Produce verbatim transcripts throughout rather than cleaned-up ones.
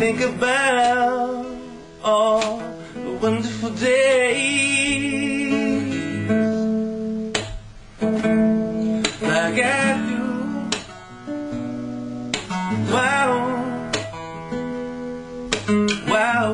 think about all the wonderful days like I do. Wow, wow.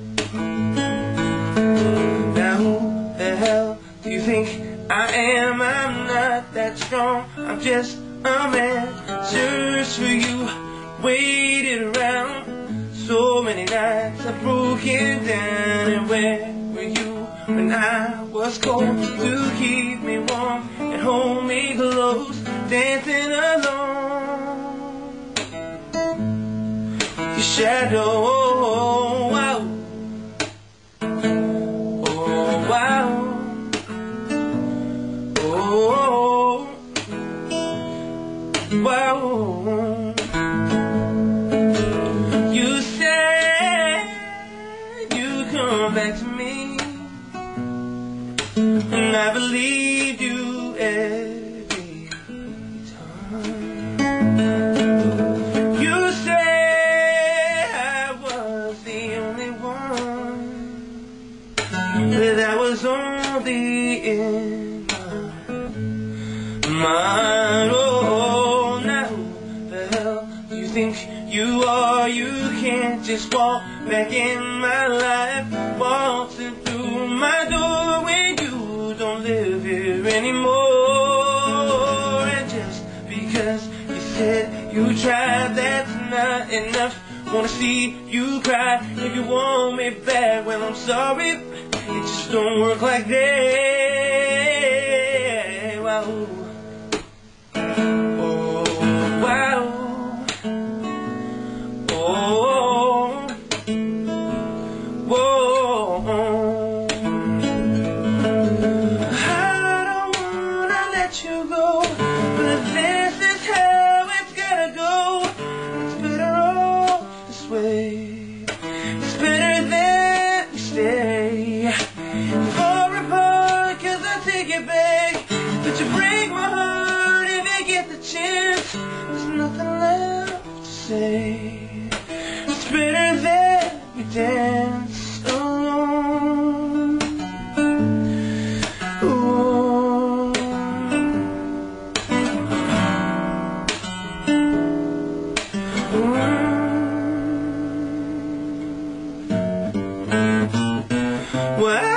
Now who the hell do you think I am? I'm not that strong, I'm just a man. Searched for you, waited around so many nights, I've broken down. And where were you when I was cold? To keep me warm and hold me close, dancing alone. Your shadow, oh wow, oh wow, oh wow. You said you'd come back to me, and I believed you every time. You said I was the only one, but that was only in my mind. Oh, now who the hell do you think you are? You can't just walk back in my life, waltzing through my door when you don't live here anymore. And just because you said you tried, that's not enough. Wanna see you cry if you want me back. Well, I'm sorry, it just don't work like that. Wow. Oh, wow. Oh, whoa. I don't wanna let you go, but this is how it's gotta go. It's better off this way. It's better that we stay far apart, 'cause I take it back, but you break my heart if you get the chance. There's nothing left to say. It's better that we dance alone. Ooh. Ooh. Wow.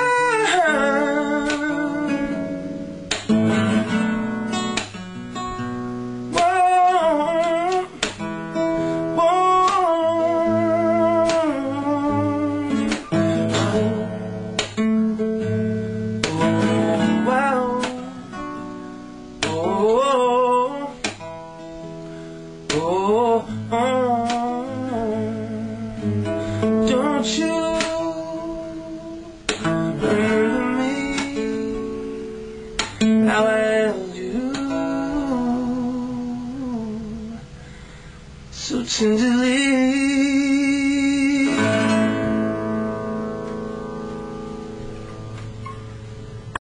Oh, oh, don't you remember me, how I held you so tenderly?